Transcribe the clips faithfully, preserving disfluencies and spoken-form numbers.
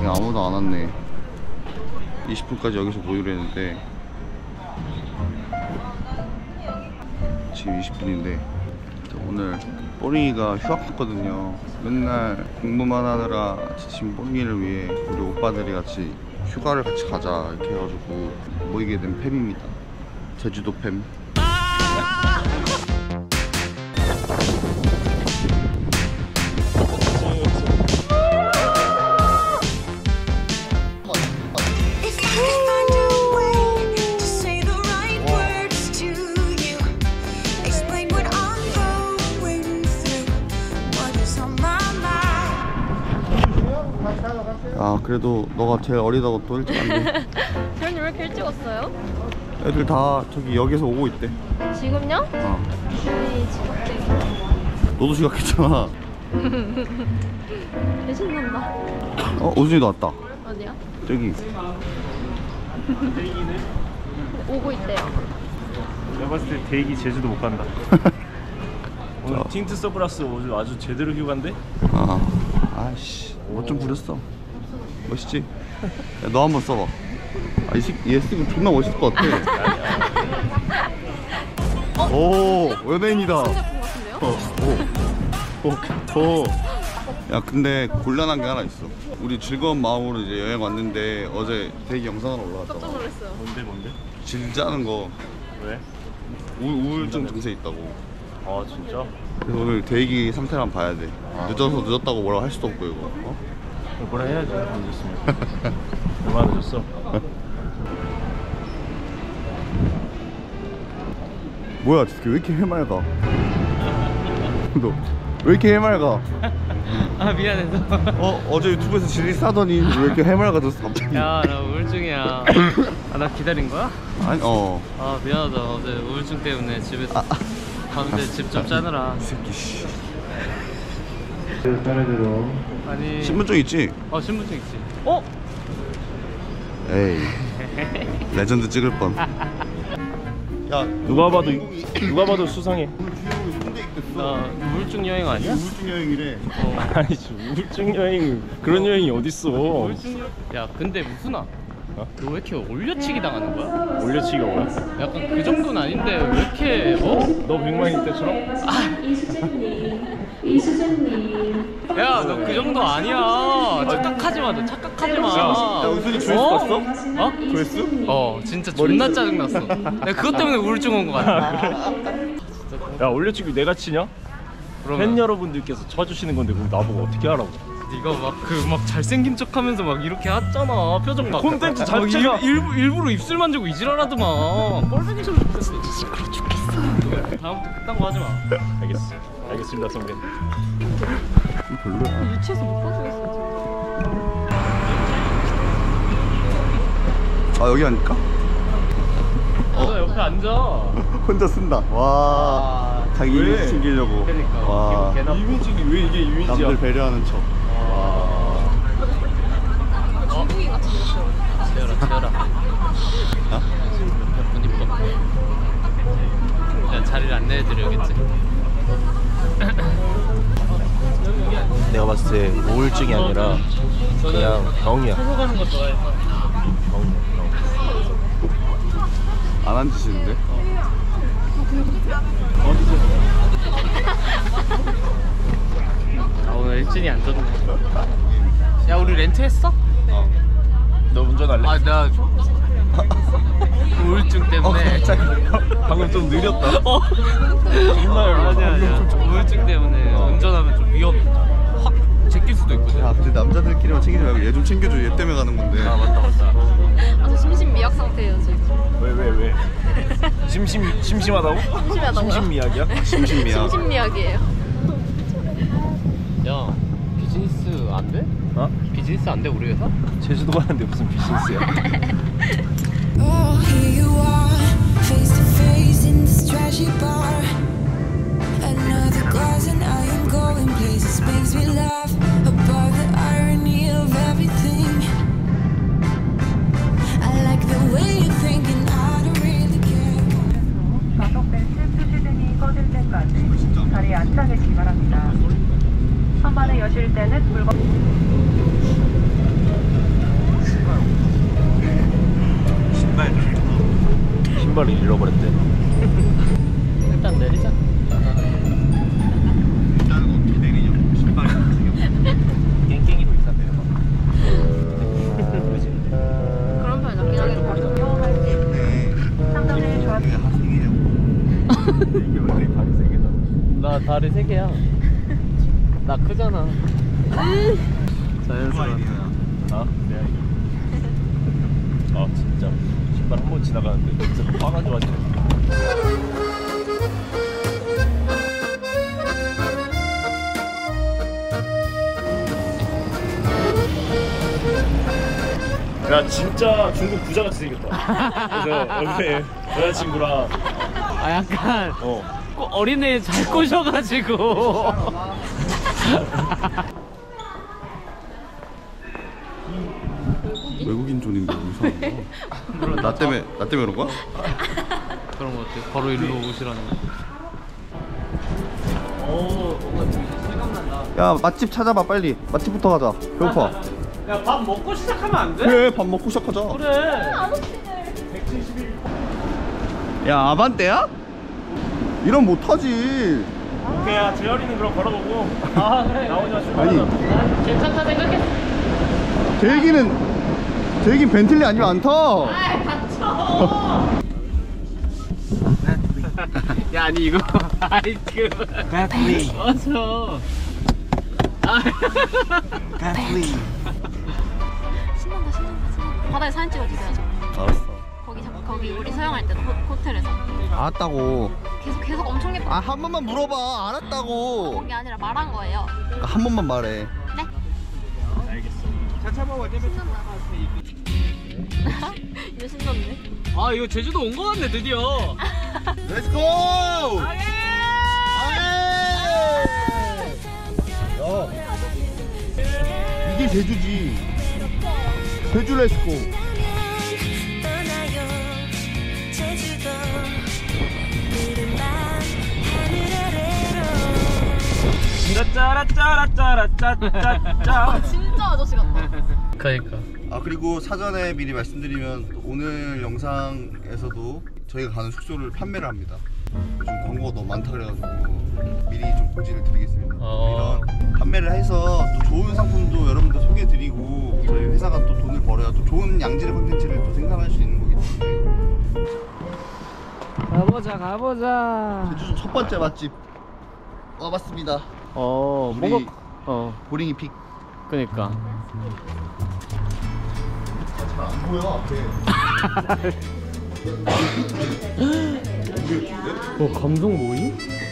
아직 아무도 안 왔네. 이십 분까지 여기서 모이려 했는데 지금 이십 분인데 오늘 뽀링이가 휴학 갔거든요. 맨날 공부만 하느라 지친 뽀링이를 위해 우리 오빠들이 같이 휴가를 같이 가자 이렇게 해가지고 모이게 된 팸입니다. 제주도 팸. 아 그래도 너가 제일 어리다고 또 일찍 왔네. 저희는 왜 이렇게 일찍 왔어요? 애들 다 저기 역에서 오고 있대. 지금요? 어. 저희 지각대. 너도 지각했잖아. 배신난다. 어? 오준이도 왔다. 어디야? 저기. 오고 있대요. 내가 봤을 때 대기 제주도 못 간다. 오늘 어. 틴트 선글라스 아주, 아주 제대로 휴가인데? 아, 아씨, 뭐 좀 부렸어. 멋있지? 야, 너 한번 써봐. 아, 이 새끼 얘 쓰면 존나 멋있을 것 같아. 어? 오, 연예인이다. 신제품 같은데요? 어, 오, 오, 오. 야, 근데 곤란한 게 하나 있어. 우리 즐거운 마음으로 이제 여행 왔는데 어제 대기 영상을 올라갔잖아. 깜짝 놀랐어요. 뭔데 뭔데? 질 짜는 거. 왜? 우, 우울증 증세 있다고. 아 진짜? 그래서 오늘 대기 상태를 한번 봐야 돼. 아. 늦어서 늦었다고 뭐라고 할 수도 없고 이거. 어? 뭐라 해야지 늦었으면. 얼마나 늦었어? 뭐야, 왜 이렇게 해맑아? 너 왜 이렇게 해맑아? 아 미안해서. 어? 어제 유튜브에서 질리 싸더니 왜 이렇게 해맑아졌어 갑자기? 야 나 우울증이야. 아 나 기다린 거야? 아니 어. 아 미안하다. 어제 우울증 때문에 집에서 아, 가는데 집 좀 짜느라. 이 새끼 씨. 편의대로. 아니. 신분증 있지? 어 신분증 있지. 어? 에이. 레전드 찍을 뻔. 야 누가 봐도 누가 봐도 수상해. 나 우울증 여행 아니야? 우울증 여행이래. 어. 아니 우울증 여행 그런 여행이 어딨어? 우울증 여... 야 근데 무슨아? 어? 너 왜 이렇게 올려치기 당하는 거야? 올려치기가 뭐야? 약간 그 정도는 아닌데 왜 이렇게 어? 너 백만일 때처럼? 이수정님, 이수정님. 야 너 그 정도 아니야. 착각하지 마. 너 착각하지 마. 야 은순이 조회수 어? 봤어? 어? 조회수? 어 진짜 존나 짜증났어. 내가 그것 때문에 우울증 온 거 같아. 야 올려치기 내가 치냐? 그러면 팬 여러분들께서 쳐주시는 건데 그럼 나보고 어떻게 하라고? 네가 막 그 막 잘생긴 척하면서 막 이렇게 했잖아. 표정 막 콘텐츠 막 자체가 일, 일부, 일부러 입술 만지고 이지랄하더만. 뻘둥이 좀 죽겠어. 시끄러 죽겠어. 다음부터 그딴 거 하지 마. 알겠어. 알겠습니다 선배. 별로야. 유치해서 못 봐주겠어. 아 여기 앉을까? 너 옆에 앉아. 혼자 쓴다. 와. 자기 왜? 이미지 챙기려고. 그러니까. 와. 기분 개나. 이미지가 왜 이게 이미지야? 남들 배려하는 척. 중국인 같이 생겼어요. 채열아 채열아. 어? 분 이뻐. 내가 자리를 안내해드려야겠지. 내가 봤을 때 우울증이 아니라 그냥 병이야. 서로 가는 거 좋아해서. 안 앉으시는데? 아, 오늘 일진이 안 좋네. 야 우리 렌트했어? 어. 너 운전할래? 아 나 우울증 때문에. 방금 좀 느렸다. 어? 정말 아니야 아니야. 우울증 때문에 운전하면 좀 위험해. 확 제낄 수도 있거든. 야 근데 남자들끼리만 챙기지 말고 얘 좀 챙겨줘. 얘 때문에 가는 건데. 아 맞다 맞다. 아, 저 심신미약 상태예요 지금. 왜 왜 왜? 심심 심심하다고? 심심하다고요? 심심미약이야? 심심미야. 심신미약이에요. 야 비즈니스 안 돼? 어? 비즈니스 안 돼 우리 회사? 제주도 가는데 무슨 비즈니스야? Oh, here you are, face to face in this trashy bar. Another glass and I am going places, makes me laugh about the irony of everything. I like the way you think and I don't really care. 좌석 벨트 표시 등이 꺼질 때까지 자리에 앉아 계시기 바랍니다. 선반을 여실 때는 물건 신발을 잃어버렸대. 일단 내리자. 일단은 어떻게 내리냐고. 신발이 생겼어. 깽깽이로 일단 내려봐. 그런 편 낫긴 하겠다. 네. 상담을 좋았 이게 하생이냐고. 이게 원래 다리 세 개다. 나 다리 세 개야. 나 크잖아. 자연스럽네. 아, 내 아이. 아, 진짜. 신발 한 번 지나가는데 진짜 화가 좋아지네. 야, 진짜 중국 부자같이 생겼다. 그래서 어제 여자친구랑 아 약간 어. 꼬- 어린애 잘 꼬셔가지고. 외국인 존인데 이상한 거. 나 때문에 나 때문에 그런 거야? 그런 거 어때? 바로 일로 오시라는 거. 오, 뭔가 되게 실감난다. 야 맛집 찾아봐 빨리. 맛집부터 가자. 배고파. 야, 밥 먹고 시작하면 안 돼? 그래 밥 먹고 시작하자. 그래. 야 아반떼야? 이런 못하지. 오케이야, 재열이는 그럼 걸어보고 아, 그래. 나오자 아니 출발하자. 난 괜찮다 생각했어. 대기는 대기 벤틀리 아니면 안 타. 야, 아니 이거 아이 그 Bentley. 어서. Bentley. 신난다 신난다 신난다. 바다에 사진 찍어주세요. 저. 알았어. 거기 자- 거기 우리 수영할 때도 호, 호텔에서 알았다고. 계속 계속 엄청 예뻐. 아 한 번만 물어봐. 알았다고. 그게 아니라 말한 거예요. 한 번만 말해. 네. 알겠어. 이거 신났네. 아, 이거 제주도 온 거 같네 드디어. 렛츠고! 야 이게 제주지. 제주 렛츠고. 떠나요 제주도 푸른 밤 하늘 아래로 짜짜라짜라짜라짜짜짜. 진짜 아저씨 같다. 그러니까. 아 그리고 사전에 미리 말씀드리면 또 오늘 영상에서도 저희가 가는 숙소를 판매를 합니다. 요즘 광고가 너무 많다 그래가지고 미리 좀 고지를 드리겠습니다. 어. 이런 판매를 해서 또 좋은 상품도 여러분들 소개해드리고 저희 회사가 또 돈을 벌어야 또 좋은 양질의 콘텐츠를 또 생산할 수 있는 거기 때문에. 가보자 가보자. 제주도 첫 번째 맛집 와봤습니다. 어, 우리- 뭔가 어, 보링이 픽. 그니까. 잘 안 보여 앞에. 어, 감성 모임?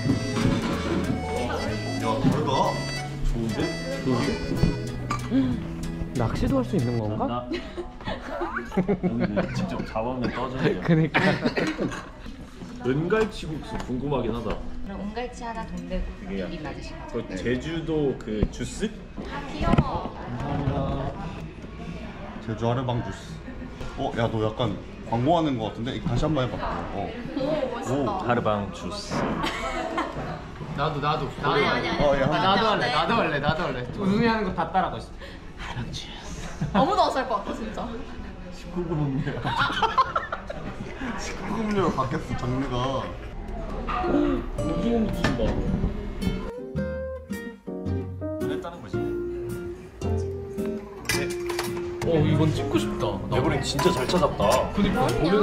야 다르다. 좋은데? 좋은데? 낚시도 할 수 있는 건가? 나 오늘 직접 잡으면 떠주네요. 그니까. 은갈치국수 궁금하긴 하다. 그럼 은갈치 하나 돈 내고 이게 비빔 맞으신 거죠? 그 제주도 그 주스? 귀여워. 제주 하르방 주스. 어, 야 너 약간 광고하는 거 같은데? 이거 다시 한번 해봐. 어. 오 멋있다. 하르방 주스. 나도 나도. 나도 아니 아니 아니. 어, 예, 아, 한번. 나도 할래. 나도 할래. 나도 할래. 우승이 하는 거 다 따라하고 있어. 아무도 안 살 것 같아 진짜. 십구 금 음료. 십구 금 음료로 바뀌었어 장르가. 오징어 무침다. 했다는 거지. 어, 이건 찍고 싶다. 나 레버링 진짜 잘 찾았다. 그니까. 보리나.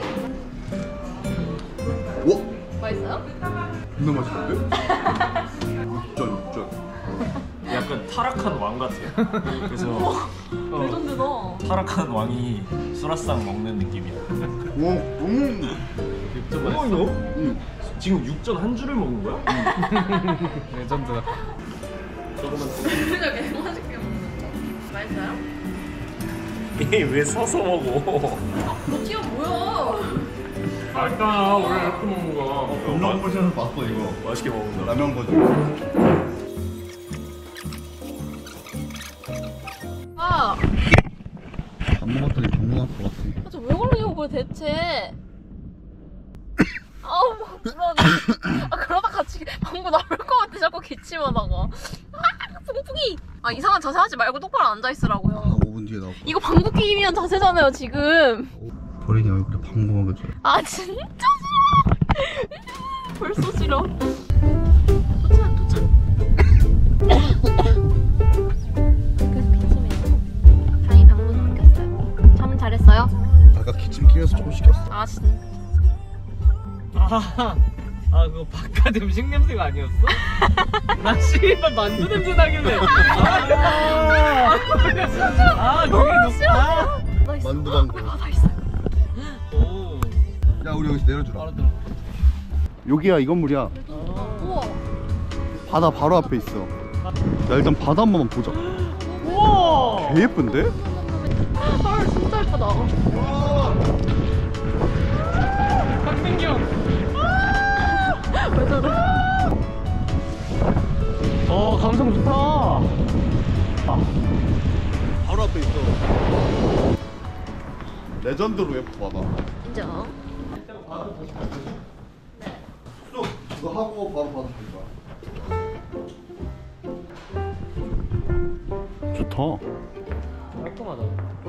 와, 맛있어요? 존나 맛있는데? 육전 육전. 약간 타락한 왕 같아. 그래서 어, 레전드다. 타락한 왕이 수라상 먹는 느낌이야. 와, 음. 육전 맛있어? 음. 지금 육전 한 줄을 먹는 거야? 레전드다. 조금만 진짜 개 맛있게 먹는다. 맛있어요? 왜 서서 먹어? 너 튀어 뭐야? 맛있다. 원래 이렇게 먹는 거. 라면 버전을 봤어 이거. 맛있게 먹는다. 라면 버전. 아, 밥 먹었더니 방금 나올 것 같아. 저 왜 그러냐고 대체. 아우 막 불안해. 아 그러다 같이 방구 나올 것 같아 자꾸 기침하다가. 아 뿡뿡이. 아 이상한 자세 하지 말고 똑바로 앉아 있으라고요. 한 오 분 뒤에 나올 거야. 이거 방구 끼기 위한 자세잖아요 지금. 보린이 얼굴에 방구 먹여줘요. 아 진짜 싫어. 벌써 싫어. 도착 도착. 그래서 기침해요. 다행히 방문은 안 꼈어요. 잠 잘했어요? 아까 기침 끼면서 조금씩 꼈어. 아 진짜. 아, 아 그거 바깥 음식 냄새가 아니었어? 나 씨발 만두 냄새 나길래. 아, 아 그게 너. 나 있어. 만두 방구. 아, 나 있어요. 오. 야 우리 여기서 내려주라. 바로 들어. 여기야 이 건물이야. 우와. 바다 바로 앞에 있어. 야 일단 바다 한 번만 보자. 우와. 개 예쁜데? 헐 진짜 예쁘다. 박민기 형. 왜 저래? 어 감성 좋다. 바로 앞에 있어. 레전드로 예뻐 바다. 인정. 쭉 그거 하고 바로 바다 갈 거야. 좋다. 깔끔하다.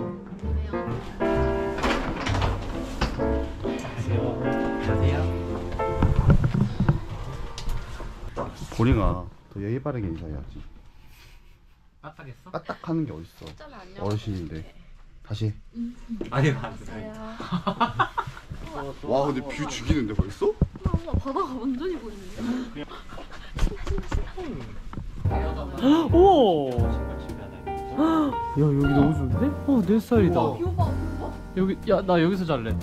보링아 더 예의 바르게 인사해야지. 까딱했어? 까딱하는 게 어딨어. 어르신인데. 다시. 아니 안 돼. 와 근데 뷰 죽이는데 벌써? 나 바다가 완전히 보이는데. 오. 야 여기 너무 좋은데? 어 내 스타일이다. 우와. 비 오빠 오빠. 여기 야 나 여기서 잘래.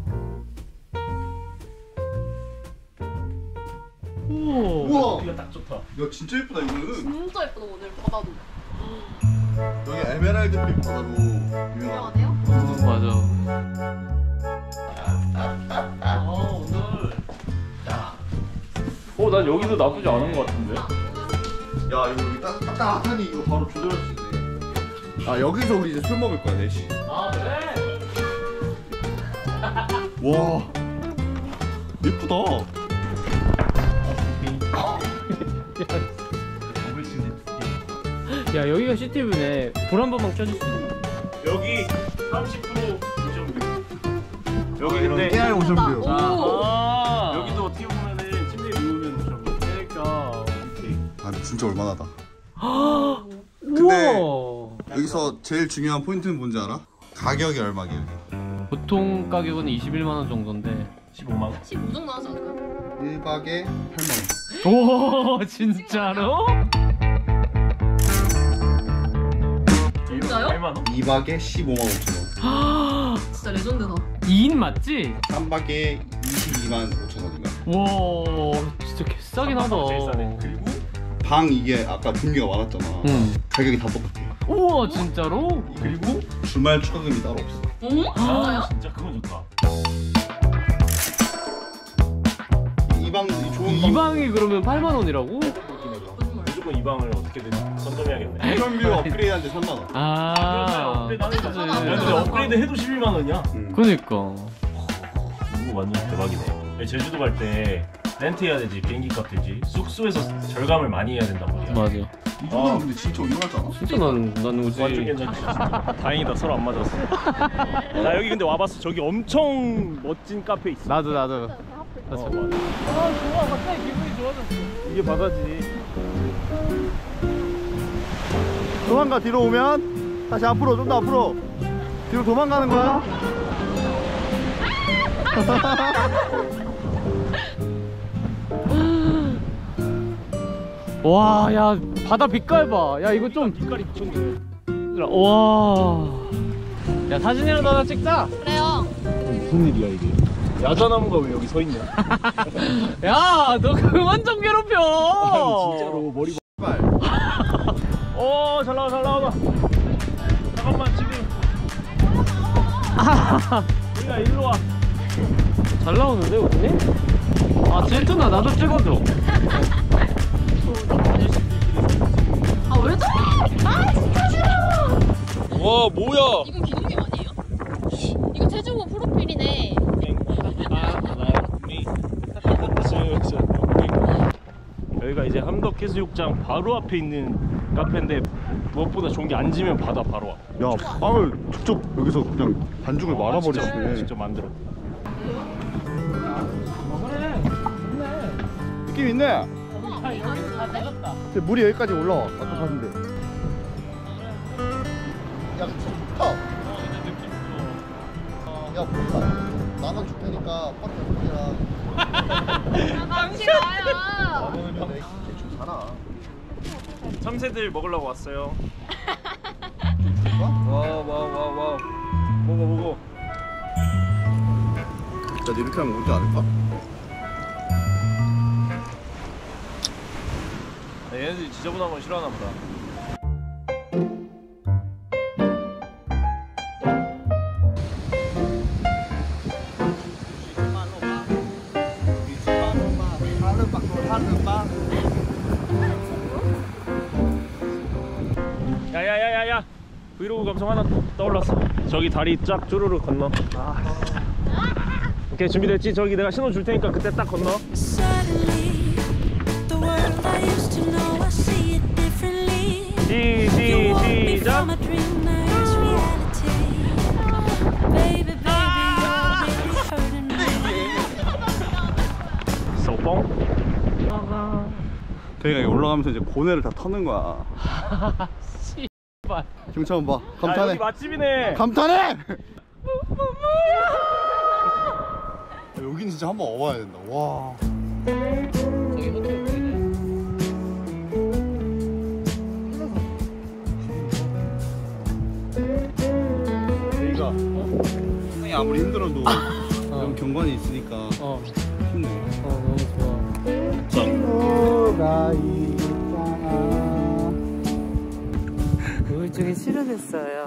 오. 우와. 이거 딱 좋다. 야 진짜 예쁘다 이거는. 진짜 예쁘다 오늘 바다도. 여기 에메랄드빛 바다로 유명하다. 유명하대요? 맞아. 아 오늘. 어, 난 여기도 나쁘지 않은 것 같은데. 야 이거 여기 딱- 딱딱하니 이거 바로 조절할 수 있네. 아 여기서 우리 이제 술 먹을 거야 넷이. 아 그래? 와 예쁘다. 야 여기가 시티뷰네. 불 한 번만 켜줄 수 있나? 여기 삼십 퍼센트 오션뷰. 여기 이런 근데 깨알 오션뷰. 오. 아 여기도 어떻게 보면은 침대에 누우면 오션뷰. 그러니까. 아 근데 진짜 얼마나다. 우와. 여기서 제일 중요한 포인트는 뭔지 알아? 가격이 얼마게 여기? 보통 가격은 이십일만 원 정도인데. 십오만 원. 십오 정도 하지 않을까요? 일 박에 팔만 원. 오 진짜로? 진짜요? 팔만 원? 이 박에 십오만 오천 원. 진짜 레전드다. 이 인 맞지? 삼 박에 이십이만 오천 원인가? 와 진짜 개싸긴 하다. 제일 싸네. 그리고 방 이게 아까 종류가 많았잖아. 응. 가격이 다 똑같아. 우와 진짜로? 그리고 주말 추가금이 따로 없어. 어? 아, 진짜요? 진짜 그건 좋다. 이 방 이 좋은 이 방이 그러면 팔만 원이라고? 거짓말. 무조건 이 방을 어떻게든 선점해야겠네. 오션뷰 업그레이드한데 삼만 원. 아 업그레이드 하는 거지. 야, 근데 업그레이드 해도 십일만 원이야? 응. 그니까. 이거 완전 대박이네. 제주도 갈 때 렌트 해야 되지, 비행기 값 들지. 숙소에서 절감을 많이 해야 된단 말이야. 맞아. 이 정도면 근데 진짜 얼마나 잖아. 진짜 난, 난 우지. 완전 괜찮지. 다행이다, 서로 안 맞았어. 나 여기 근데 와봤어. 저기 엄청 멋진 카페 있어. 나도 나도. 어, 맞아. 아 좋아 갑자기 기분이 좋아졌어. 이게 바다지. 도망가 뒤로 오면 다시 앞으로 좀 더 앞으로 뒤로 도망가는 거야. 와, 야 바다 빛깔 봐. 야 이거 좀. 빛깔이 미쳤네. 와. 야 사진이라도 하나 찍자. 그래요. 무슨 일이야 이게? 야자나무가 왜 여기 서 있냐? 야, 너 그만 좀 괴롭혀. 진짜로 머리. 빨. 어, 잘 나와, 잘 나와. 잠깐만 지금. 우리가 일로 와. 잘 나오는데 언니? 아 젠투나 나도 찍어줘. 아 왜 저래? 아 진짜 싫어. 와, 뭐야? 이건 기동님 아니에요? 이거 제주고 프로필이네. 여기가 이제 함덕해수욕장 바로 앞에 있는 카페인데 무엇보다 좋은 게 앉으면 바다 바로 앞. 야, 빵을 직접 여기서 그냥 반죽을 직접, 말아버리시네. 직접 만들어. 그래 좋네. 느낌 있네. 아 여기서 다 내렸다. 근데 물이 여기까지 올라와. 아까 봤는데. 야, 좋다. 야, 몰라. 나만 줄 테니까 밖에 물이랑. 당신 나야. 대충 살아. 참새들 먹으려고 왔어요. 와와와와 먹어 먹어. 자, 이렇게 하면 오지 않을까? 얘네들이 지저분한 건 싫어하나 보다. 야야야야야 브이로그 감성 하나 떠올랐어. 저기 다리 쫙 쪼르르 건너. 아. 오케이 준비됐지? 저기 내가 신호 줄 테니까 그때 딱 건너. Suddenly, the world I used to know, I see it differently. 시, You want 시, me 시작. from a dream, now it's reality. Baby, baby, you're really hurting me. 소뽕. 저희가 여기 올라가면서 이제 고뇌를 다 터는 거야. 씨발. 경찰 봐. 야, 감탄해. 여기 맛집이네. 감탄해! 여긴 진짜 한번 와봐야 된다. 와. 저기 호텔 보이네. 여기가 형이 아무리 힘들어도 이런 경관이 있으니까 어. 힘내. 어 너무 좋아. 친구가 있잖아. 우울증이 치료됐어요.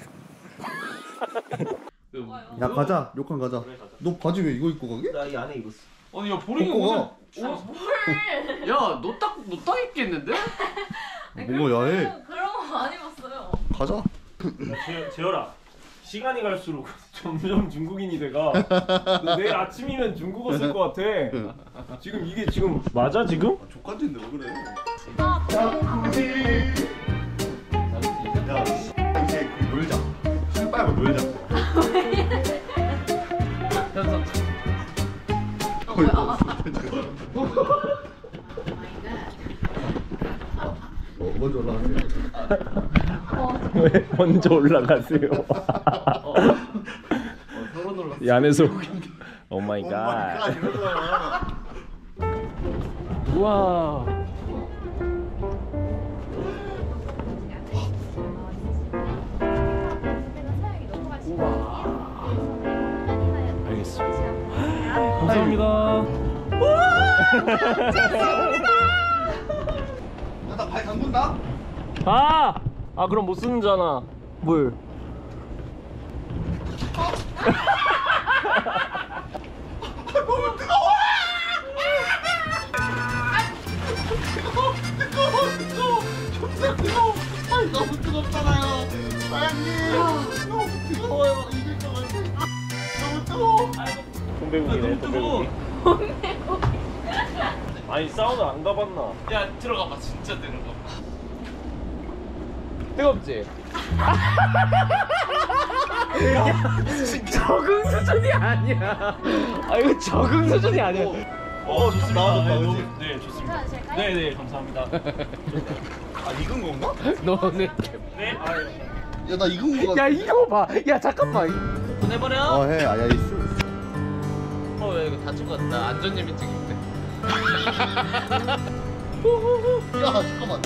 야, 가자. 료칸 가자. 너 바지 왜 이거 입고 가게? 나 이 안에 입었어. 아니 야 보링이 벗고 오늘. 가. 야너 딱 너 딱 입겠는데? 뭔가 야해. 그런 거 안 입었어요. 가자. 재, 재열아 시간이 갈수록 점점 중국인이 돼가. 너 내일 아침이면 중국어 쓸 것 같아. 지금 이게 지금 맞아 지금? 족같은데 왜 그래? 아, 야, 이제 놀자. 술 빨고 놀자. 어, 먼저 올라가세요. 왜 먼저 올라가세요? 서로 놀랐어. 이 안에서 오 마이 갓. 우와. 알겠습니다. 감사합니다. 야, 나 발 담근다. 아! 아 그럼 못 쓰는잖아 물. 너무 뜨거워. 뜨거워, 뜨거워, 뜨거워. 존나 뜨거워. 아이, 너무 뜨겁잖아요. 사장님, 너무 뜨거워요. 이길 것 같아. 너무 뜨거워. 동배국이네 동배국이. 아니 사우나 안 가봤나? 야 들어가봐 진짜 들어가봐. 뜨겁지? 적응 수준이 아니야. 아 이거 적응 수준이 아니야. 어 좋습니다. 나와줬다, 네, 그치? 너무- 네 좋습니다. 네네 감사합니다. 아, 익은 건가? 너네. 네. 아, 야, 나 익은 거 같아. 야 이거 봐. 야 잠깐만. 보내버려. 어, 해. 아, 야, 있어. 어 야, 이거 다친 것 같다. 안전예민증인데. 야, 잠깐만.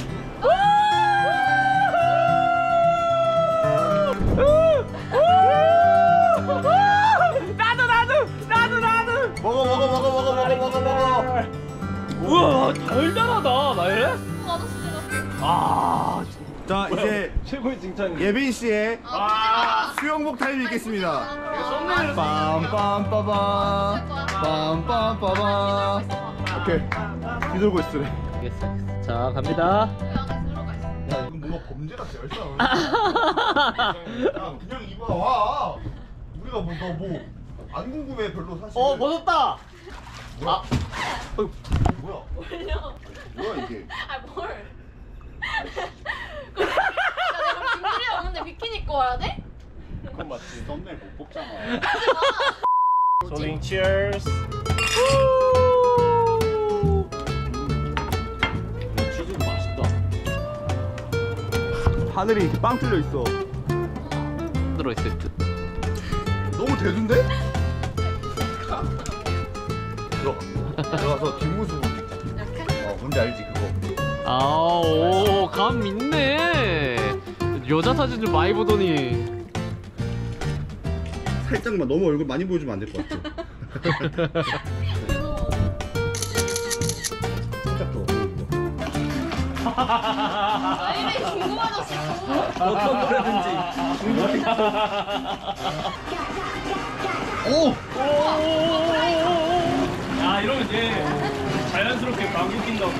나도 나도 나도 나도. 먹어, 먹어, 먹어, 먹어, 먹어, 먹어, 먹어. 우와 달달하다. 나 이래? 아저씨 같아. 아 자, 이제 최고의 칭찬이. 예빈 씨의 아. 수영복 타임이 있겠습니다. 썸네일로 빰빰빠밤 빰빰빠밤. 오케이, 뒤돌고 있으래. 알겠어. 알겠어. 자 갑니다. 야, 이건 뭔가 범죄 같아. 열사. 그냥 그냥 입어 와. 우리가 뭐 너 뭐 안 궁금해 별로 사실. 어 벗었다. 아, 어이, 뭐야? 올려. 뭐야 이게? 아 뭘? 야 내가 빙글이 없는데 비키니 입고 와야 돼? 그건 맞지. 썸네일 못 뽑잖아. 솔링 치얼스. 치즈도 맛있다. 하늘이 이렇게 빵 뚫려 있어. 들어있을 듯. 너무 대둔데? 들어가. 들어가서 뒷모습. 어, 뭔지 알지 그거. 아, 오, 감 있네. 여자 사진 좀 많이 보더니. 살짝만 너무 얼굴 많이 보여주면 안 될 것 같아. 살짝 더. 아 이래 궁금하졌어. 어떤 노래든지. 오! 야 이러면 얘 자연스럽게 방귀 낀다고.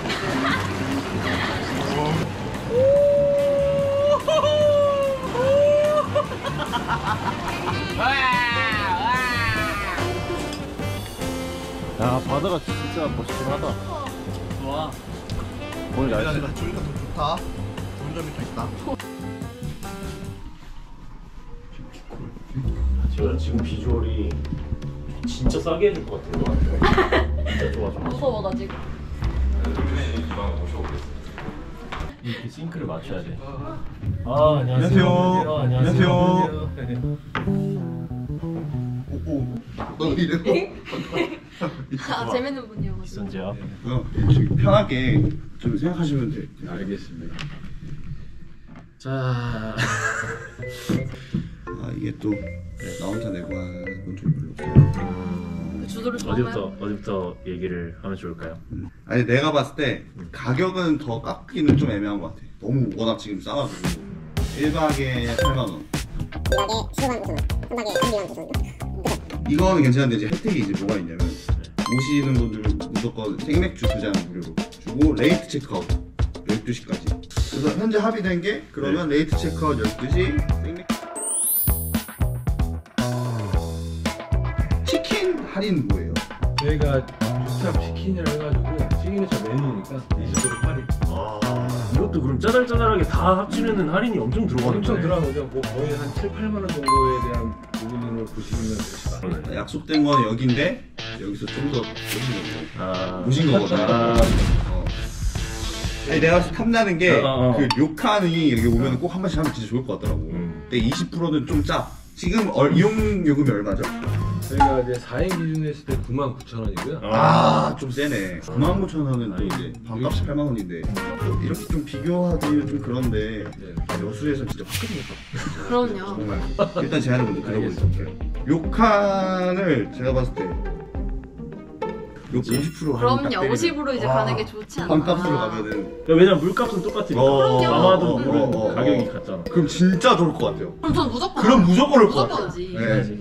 야 바다가 진짜 멋있긴 하다. 좋아. 오늘 날씨가 좋으니까 더 좋다. 좋은 점이 더 있다. 지금 지금 비주얼이 진짜 싸게 해줄 것 같은 거 같아. 진짜 좋아 좋아. 무서워 나 지금. 이렇게 싱크를 맞춰야 돼. 아 안녕하세요. 안녕하세요. 안녕하세요. 오, 너 이래? 아 재밌는 분이어가지고. 이선재야. 지금 편하게 좀 생각하시면 돼. 알겠습니다. 자. 아 이게 또 나 혼자 내고 하는 건 좀 별로 없어. 주도를 좀 어디부터 어디부터 얘기를 하면 좋을까요? 음. 아니 내가 봤을 때 가격은 더 깎기는 좀 애매한 것 같아. 너무 워낙 지금 싸가지고 일 박에 팔만 원. 이 박에 십오만 오천 원, 삼 박에 삼십만 오천 원. 이거는 괜찮은데 이제 혜택이 이제 뭐가 있냐면 오시는 분들은 무조건 생맥주 두 잔 무료로 주고 레이트 체크아웃 열두 시까지. 그래서 현재 합의된 게 그러면 레이트 체크아웃 열두 시 생맥주 치킨 할인 뭐예요? 저희가 유탑 치킨이라 해가지고 시그니처 메뉴니까 이십 퍼센트 할인. 아 이것도 그럼 짜잘짜잘하게 다 합치면은 할인이 엄청 들어가는 엄청 거네. 들어간 거죠. 뭐 거의 한 칠, 팔만 원 정도에 대한 부분으로 보시면 되시다. 약속된 건 여기인데 여기서 좀 더 모신 거고 아 모신 거거든. 아. 어. 아니 내가 탐나는 게 그 어, 어. 료칸이 여기 오면 꼭 한 번씩 하면 진짜 좋을 것 같더라고. 음. 근데 이십 퍼센트는 좀 짜. 지금 얼, 이용 요금이 얼마죠? 저희가 이제 사 인 기준으로 했을 때 구만 구천 원이고요. 아, 좀 세네. 구만 구천 원은 또 이제 반값이 팔만 원인데 또 이렇게 좀 비교하기는 좀 그런데 여수에서 진짜 확 크겠다. 그럼요. 정말. 일단 제안을 먼저 들어볼게요. 요칸을 제가 봤을 때 요 오십 퍼센트 하면 딱 그럼요. 오십으로 이제 와, 가는 게 좋지 않나. 반값으로 가면은 왜냐면 물값은 똑같으니까. 어, 아마도 어, 물은 어, 어, 가격이 어. 같잖아. 그럼 진짜 좋을 것 같아요. 그럼 전 무조건. 그럼 무조건 올 것 같아요. 무조건이지. 네.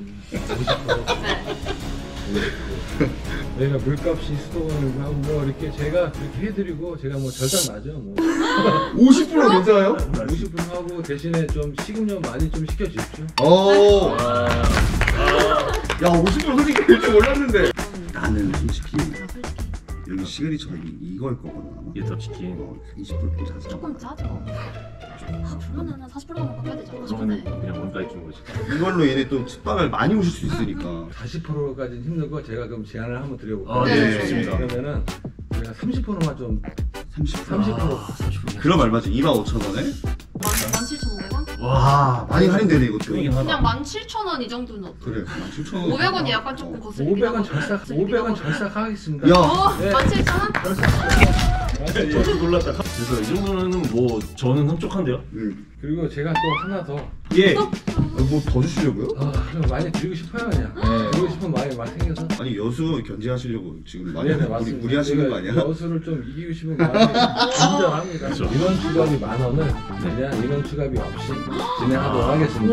저희가 물값이 수도원을 하고 뭐 이렇게 제가 그렇게 해드리고 제가 뭐 절단 나죠. 뭐 오십 퍼센트 괜찮아요? 오십 퍼센트 하고 대신에 좀 식음료 많이 좀 시켜주십시오. 오. 아, 야 오십 퍼센트 솔직히 될 줄 몰랐는데. 나는 솔직히 여기 시그니처가 이- 이거일 거거든 아마. 유탑 치킨. 어, 이십 퍼센트 자자. 조금 짜죠. 아 그러면 한 사십 퍼센트 바꿔야 되죠. 그러면 그냥 원가에 준 거지. 이걸로 얘네 또 식빵을 많이 오실 수 있으니까. 사십 퍼센트까지는 힘들고 제가 그럼 제안을 한번 드려볼게요. 아, 네, 좋습니다. 그러면은 제가 삼십 퍼센트만 좀 삼십 삼십 퍼센트. 퍼센트. 그럼 얼마지? 이만 오천 원에? 만 칠천오백 원? 와 많이 할인되네 이것도. 그러긴 하다. 그냥 만 칠천 원 이 정도는 어때? 그래 만 칠천 원. 오백 원이 약간 조금 거슬리긴 오백 원 하거든요. 절삭, 거슬리긴 오백 원 하거든요. 절삭하겠습니다. 야. 어? 네. 만 칠천 원? 저도 놀랐다. 그래서 이 정도는 뭐 저는 흡족한데요. 응. 그리고 제가 또 하나 더, 예. 뭐 더 주시려고요? 아, 좀 많이 드리고 싶어요, 그냥. 네. 드리고 싶은 마음이 막 생겨서. 아니 여수 견제하시려고 지금 많이 네네, 무리, 맞습니다. 무리하시는 거 아니야? 여수를 좀 이기고 싶은 마음이 진정합니다. 그렇죠. 인원 추가비 만 원을 그냥 인원 추가비 없이 진행하도록 하겠습니다.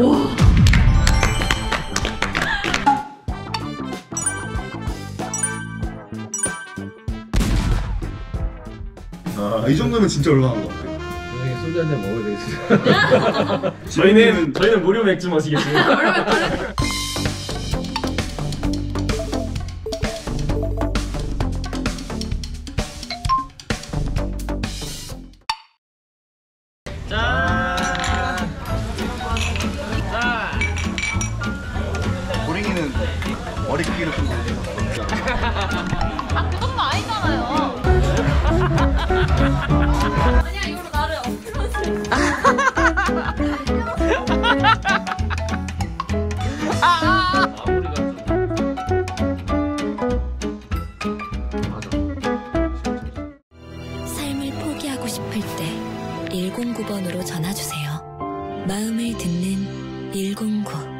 아, 이 정도면 진짜 얼마나 거 같아. 선생님 소주 한 잔 먹어야 되겠습니다. 저희는 저희는 무료 맥주 마시겠습니다. 마무리가 좀. 맞아. 삶을 포기하고 싶을 때 일공구 번으로 전화주세요. 마음을 듣는 일공구.